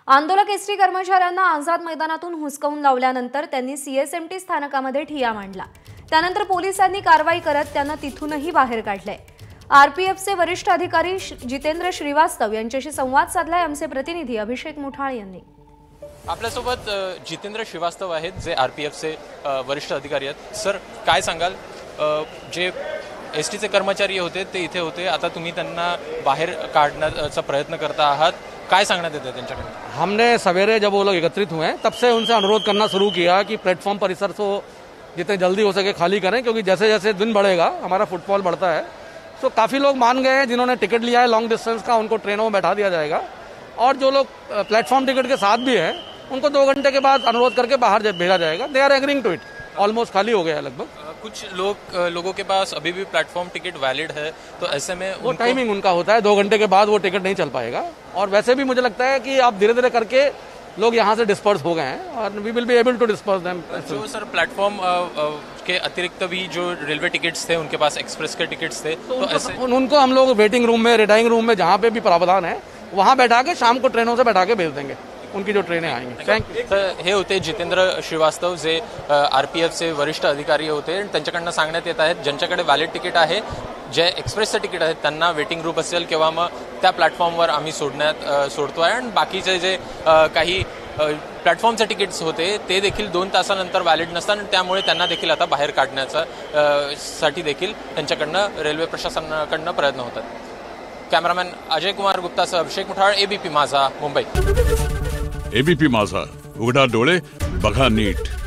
आंदोलक एसटी कर्मचाऱ्यांना आझाद मैदानातून हुसकावून लावल्यानंतर त्यांनी सीएसएमटी स्थानकामध्ये ठिय्या मांडला। त्यानंतर पोलिसांनी कारवाई करत त्यांना तिथूनही बाहेर काढले। आरपीएफचे वरिष्ठ अधिकारी जितेंद्र श्रीवास्तव यांच्याशी संवाद साधलाय आमचे प्रतिनिधी अभिषेक मुठाळ यांनी। आपल्यासोबत जितेंद्र श्रीवास्तव आहेत, जे आरपीएफचे वरिष्ठ अधिकारी आहेत। सर, काय सांगाल, जे एसटीचे कर्मचारी होते ते इथे होते, आता तुम्ही त्यांना बाहेर काढण्याचा प्रयत्न करता आहात, काय सांगण्यात येतं त्यांच्याकडे? हमने सवेरे जब वो लोग एकत्रित हुए तब से उनसे अनुरोध करना शुरू किया कि प्लेटफॉर्म परिसर को जितने जल्दी हो सके खाली करें, क्योंकि जैसे जैसे दिन बढ़ेगा हमारा फुटफॉल बढ़ता है। तो काफ़ी लोग मान गए हैं, जिन्होंने टिकट लिया है लॉन्ग डिस्टेंस का उनको ट्रेनों में बैठा दिया जाएगा, और जो लोग प्लेटफॉर्म टिकट के साथ भी हैं उनको 2 घंटे के बाद अनुरोध करके बाहर भेजा जाएगा। They are agreeing to it. Almost खाली हो गया है लगभग। कुछ लोगों के पास अभी भी प्लेटफॉर्म टिकट वैलिड है, तो ऐसे में वो टाइमिंग उनका होता है, 2 घंटे के बाद वो टिकट नहीं चल पाएगा। और वैसे भी मुझे लगता है कि आप धीरे धीरे करके लोग यहाँ से डिस्पर्स हो गए हैं और we will be able to disperse them. जो सर प्लेटफॉर्म के अतिरिक्त भी जो रेलवे टिकट्स थे, उनके पास एक्सप्रेस के टिकट्स थे, तो ऐसे उनको हम लोग वेटिंग रूम में, रिटायरिंग रूम में, जहाँ पे भी प्रावधान है वहाँ बैठा के शाम को ट्रेनों से बैठा के भेज देंगे उनकी जो ट्रेनें आएंगी। Thank you. हे होते जितेंद्र श्रीवास्तव, जे आरपीएफचे वरिष्ठ अधिकारी होते। त्यांच्याकडनं सांगण्यात येत आहे, ज्यांच्याकडे व्हॅलिड तिकीट आहे, जे एक्सप्रेसचं तिकीट आहे, त्यांना वेटिंग रूम असेल किंवा मग त्या प्लॅटफॉर्मवर आम्ही सोडतोय, आणि बाकीचे जे काही प्लॅटफॉर्मचे तिकीट्स होते ते देखील 2 तासानंतर व्हॅलिड नसतात, आणि त्यामुळे त्यांना देखील आता बाहेर काढण्याचा साठी देखील त्यांच्याकडनं रेल्वे प्रशासनाकडनं प्रयत्न होतात। कॅमेरामॅन अजय कुमार गुप्तासह अभिषेक मुठाळ, एबीपी माझा, मुंबई। एबीपी माझा, उघडा डोळे बघा नीट।